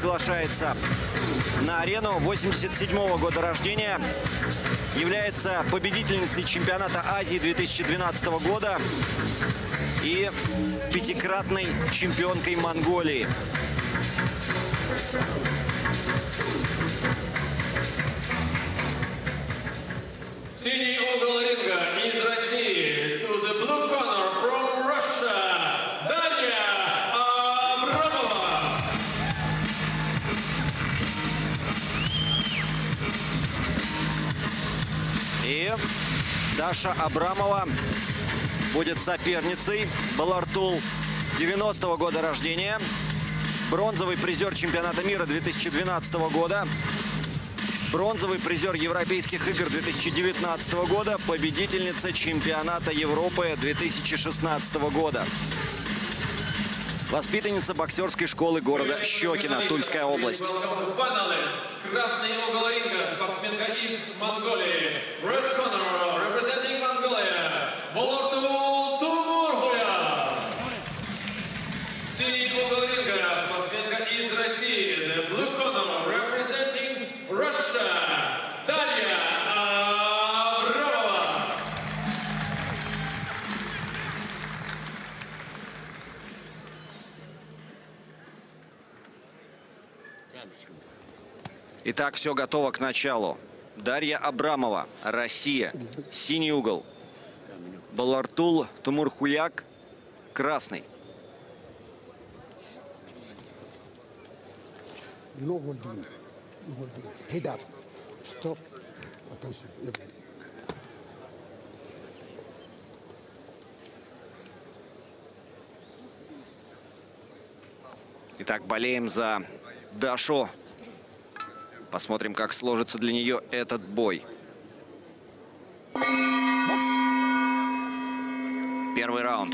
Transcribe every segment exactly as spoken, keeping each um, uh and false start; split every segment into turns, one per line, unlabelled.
приглашается на арену. восемьдесят седьмого года рождения. Является победительницей чемпионата Азии две тысячи двенадцатого года и пятикратной чемпионкой Монголии.
Синий угол ринга из России. To the blue corner from Russia. Дарья Абрамова.
И Даша Абрамова будет соперницей Балартул девяностого года рождения. Бронзовый призер чемпионата мира две тысячи двенадцатого года. Бронзовый призер Европейских игр две тысячи девятнадцатого года. Победительница чемпионата Европы две тысячи шестнадцатого года. Воспитанница боксерской школы города Щекино, Тульская область.
Красный угол ринга, спортсменка из Монголии. Red corner, representing Mongolia. Балартул Тумурхуя. Синий угол ринга, спортсменка из России. The blue corner, representing Russia. Дарья Абрамова.
Итак, все готово к началу. Дарья Абрамова, Россия, синий угол. Балартул Тумурхуяк, красный. Итак, болеем за Дашу. Посмотрим, как сложится для нее этот бой. Первый раунд.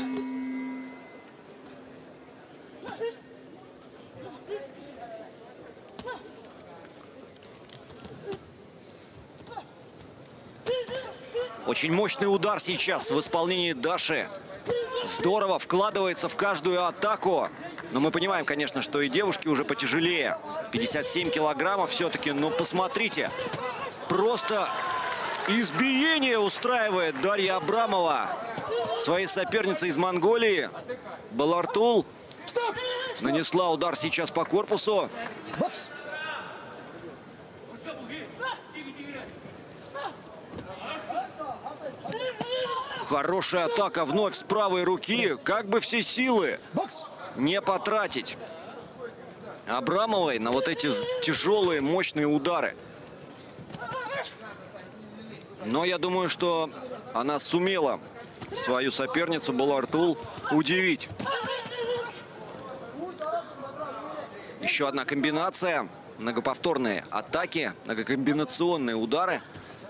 Очень мощный удар сейчас в исполнении Даши. Здорово вкладывается в каждую атаку. Но мы понимаем, конечно, что и девушки уже потяжелее. пятьдесят семь килограммов все-таки. Но посмотрите. Просто избиение устраивает Дарья Абрамова своей сопернице из Монголии. Балартул нанесла удар сейчас по корпусу. Хорошая атака вновь с правой руки. Как бы все силы не потратить Абрамовой на вот эти тяжелые, мощные удары. Но я думаю, что она сумела свою соперницу Балартул удивить. Еще одна комбинация. Многоповторные атаки, многокомбинационные удары.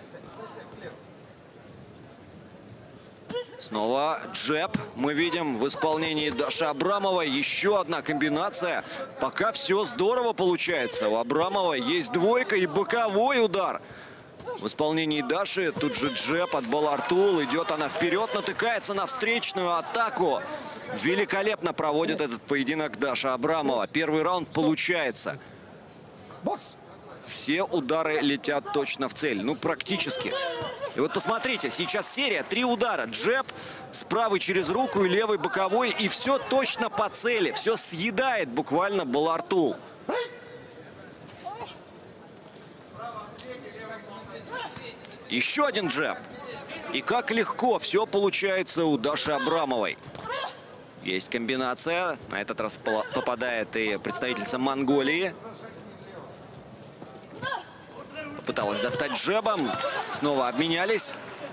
Снова джеб мы видим в исполнении Даши Абрамовой. Еще одна комбинация. Пока все здорово получается. У Абрамовой есть двойка и боковой удар. В исполнении Даши тут же джеб от Балартул. Идет она вперед, натыкается на встречную атаку. Великолепно проводит этот поединок Даша Абрамова. Первый раунд получается. Все удары летят точно в цель. Ну, практически. И вот посмотрите, сейчас серия, три удара. Джеб с правой через руку и левой боковой. И все точно по цели. Все съедает буквально Балартул. Еще один джеб. И как легко все получается у Даши Абрамовой. Есть комбинация. На этот раз попадает и представительница Монголии. Пыталась достать джебом. Снова обменялись.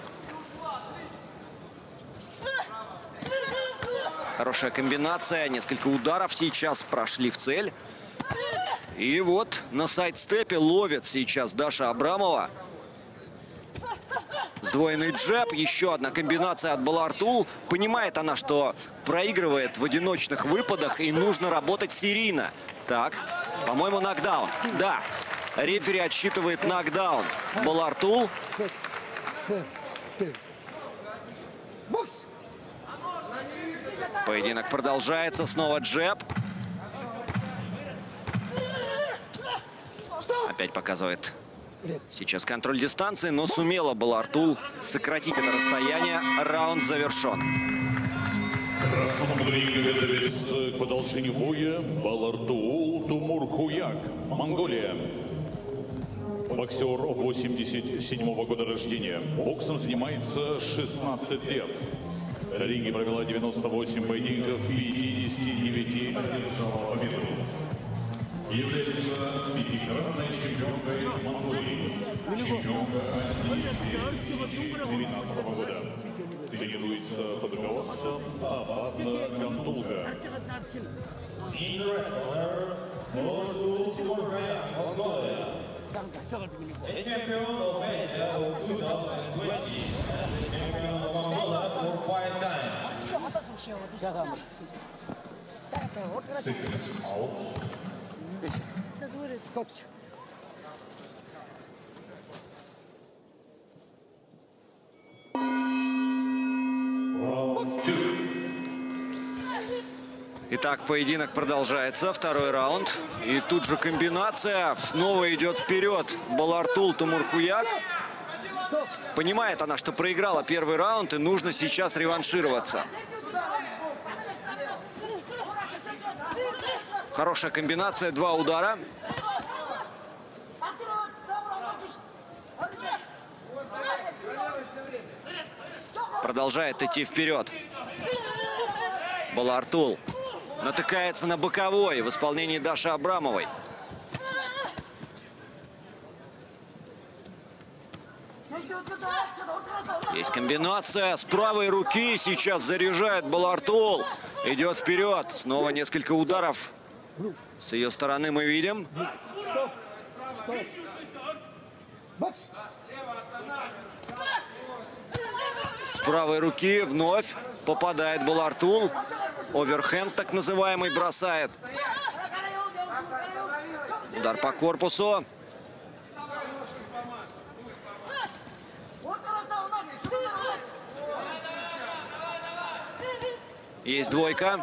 Хорошая комбинация. Несколько ударов сейчас прошли в цель. И вот на сайдстепе ловит сейчас Даша Абрамова. Сдвоенный джеб. Еще одна комбинация от Балартул. Понимает она, что проигрывает в одиночных выпадах и нужно работать серийно. Так, по-моему, нокдаун. Да. Рефери отсчитывает нокдаун. Балартул. Поединок продолжается. Снова джеб. Опять показывает сейчас контроль дистанции, но сумела Балартул сократить это расстояние. Раунд завершен.
Красному ринге готовится к продолжению боя Балартул Тумурхуяк, Монголия. Боксер восемьдесят седьмого года рождения. Боксом занимается шестнадцать лет. На ринге провела девяносто восемь поединков, пятьдесят девять побед. Является пятикратной чемпионкой Монголии. Чемпионка две тысячи девятнадцатого года. Тренируется под руководством Абадна Гантулга.
The champion of Asia of two thousand twenty and the champion of Mongolia for five times.
Six out.
Итак, поединок продолжается. Второй раунд. И тут же комбинация. Снова идет вперед Балартул Тумурхуяк. Понимает она, что проиграла первый раунд, и нужно сейчас реваншироваться. Хорошая комбинация. Два удара. Продолжает идти вперед. Балартул натыкается на боковой в исполнении Даши Абрамовой. Есть комбинация. С правой руки сейчас заряжает Балартул. Идет вперед. Снова несколько ударов с ее стороны мы видим. С правой руки вновь попадает Балартул. Оверхенд так называемый бросает. Удар по корпусу. Есть двойка.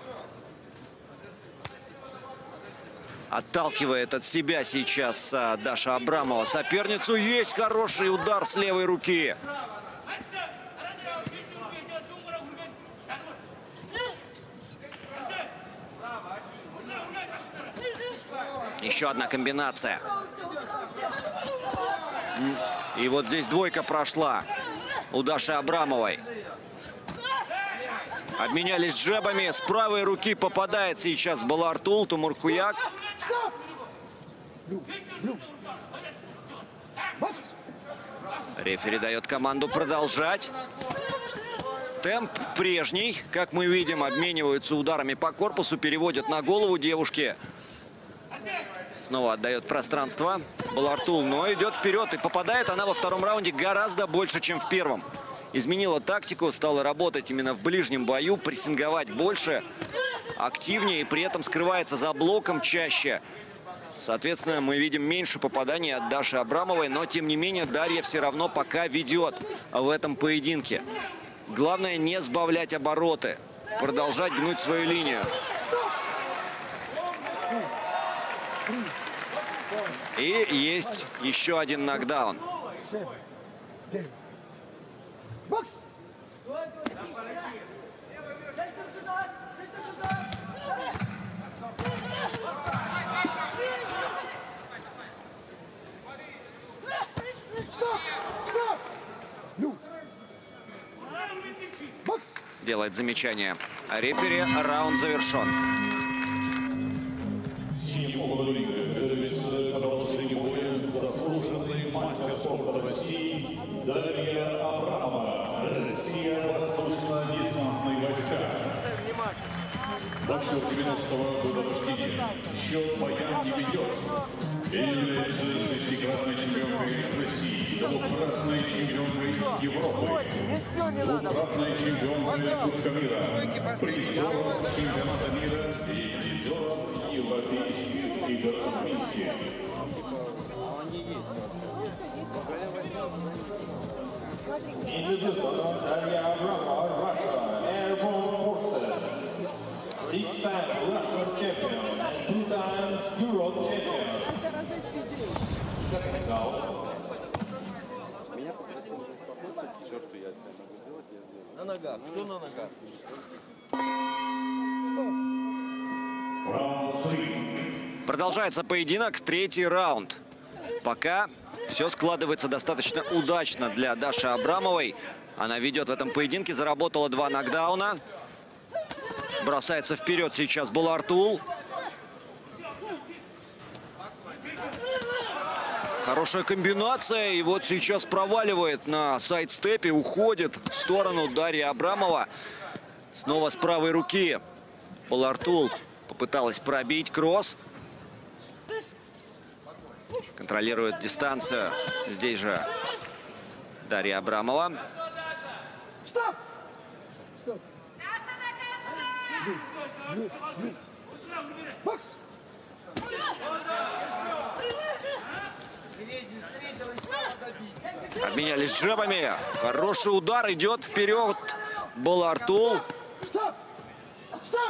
Отталкивает от себя сейчас Даша Абрамова соперницу. Есть хороший удар с левой руки. Еще одна комбинация. И вот здесь двойка прошла у Даши Абрамовой. Обменялись джебами. С правой руки попадает сейчас Балартул Тумурхуяк. Рефери дает команду продолжать. Темп прежний. Как мы видим, обмениваются ударами по корпусу, переводят на голову девушки. Снова отдает пространство Балартул, но идет вперед. И попадает она во втором раунде гораздо больше, чем в первом. Изменила тактику, стала работать именно в ближнем бою, прессинговать больше, активнее и при этом скрывается за блоком чаще. Соответственно, мы видим меньше попаданий от Даши Абрамовой, но тем не менее Дарья все равно пока ведет в этом поединке. Главное не сбавлять обороты, продолжать гнуть свою линию. И есть еще один нокдаун. Делает замечание рефери. Раунд завершен.
Заслуженный мастер спорта России Дарья Абрамова. Россия, воздушно-десантные войска. Боксер девяностого года рождения. Счет боям не ведет. Является шестикратной чемпионкой России, двукратной чемпионкой Европы, двукратной чемпионкой Кубка мира, призером чемпионата мира и призером европейских игр в Минске.
Individual Darya Abramova, Russia, Airborne Forces, six-time Russian champion and two-time Europe champion.
На ногах. Кто на ногах?
Продолжается поединок, третий раунд. Пока все складывается достаточно удачно для Даши Абрамовой. Она ведет в этом поединке, заработала два нокдауна. Бросается вперед сейчас Булартул. Хорошая комбинация. И вот сейчас проваливает на сайдстепе. Уходит в сторону Дарья Абрамова. Снова с правой руки. Булартул попыталась пробить кросс. Контролирует дистанцию. Здесь же Дарья Абрамова.
Стоп! Стоп! Бокс!
Обменялись джебами. Хороший удар. Идет вперед Булартул.
Стоп! Стоп!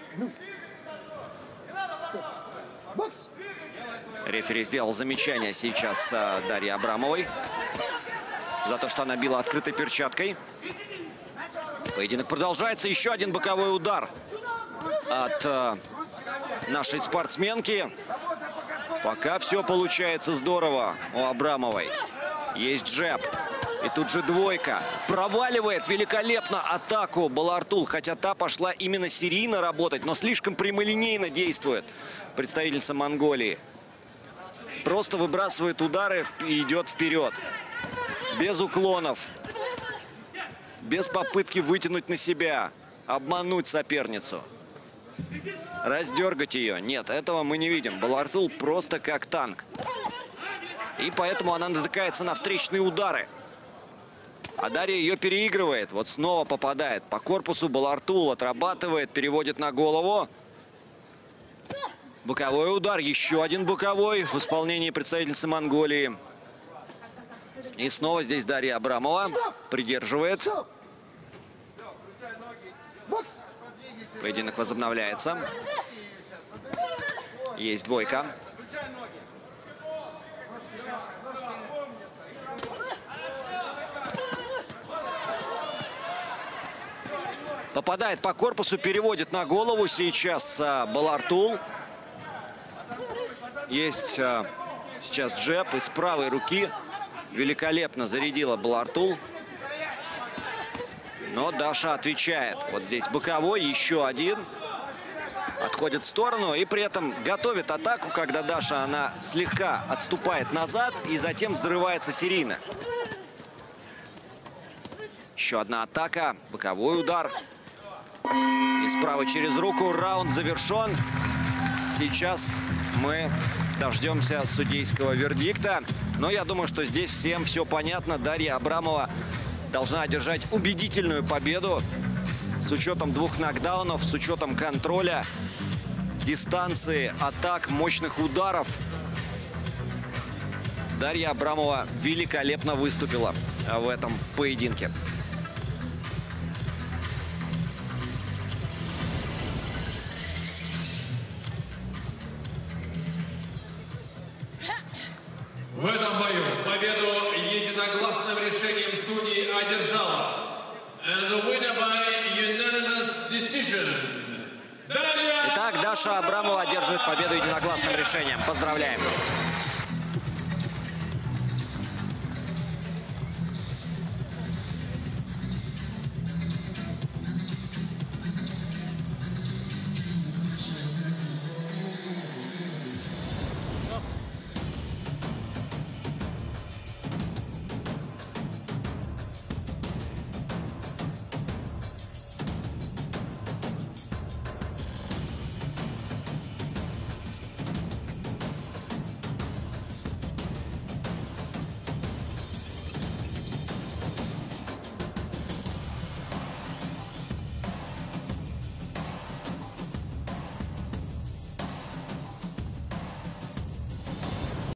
Бокс!
Рефери сделал замечание сейчас Дарье Абрамовой за то, что она била открытой перчаткой. Поединок продолжается. Еще один боковой удар от э, нашей спортсменки. Пока все получается здорово у Абрамовой. Есть джеб. И тут же двойка. Проваливает великолепно атаку Булартул. Хотя та пошла именно серийно работать, но слишком прямолинейно действует представительница Монголии. Просто выбрасывает удары и идет вперед. Без уклонов. Без попытки вытянуть на себя. Обмануть соперницу. Раздергать ее. Нет, этого мы не видим. Булартул просто как танк. И поэтому она натыкается на встречные удары. А Дарья ее переигрывает. Вот снова попадает по корпусу. Булартул отрабатывает, переводит на голову. Боковой удар. Еще один боковой в исполнении представительницы Монголии. И снова здесь Дарья Абрамова придерживает. Поединок возобновляется. Есть двойка. Попадает по корпусу, переводит на голову сейчас а, Булартул. Есть а, сейчас джеб из правой руки. Великолепно зарядила Булартул. Но Даша отвечает. Вот здесь боковой, еще один. Отходит в сторону и при этом готовит атаку, когда Даша, она слегка отступает назад и затем взрывается серийно. Еще одна атака, боковой удар. И справа через руку. Раунд завершен. Сейчас мы дождемся судейского вердикта. Но я думаю, что здесь всем все понятно. Дарья Абрамова должна одержать убедительную победу с учетом двух нокдаунов, с учетом контроля, дистанции, атак, мощных ударов. Дарья Абрамова великолепно выступила в этом поединке.
В этом бою победу единогласным решением судей одержала. And the winner by unanimous decision. Дарья
Итак, Даша Абрамова одерживает победу единогласным решением. Поздравляем!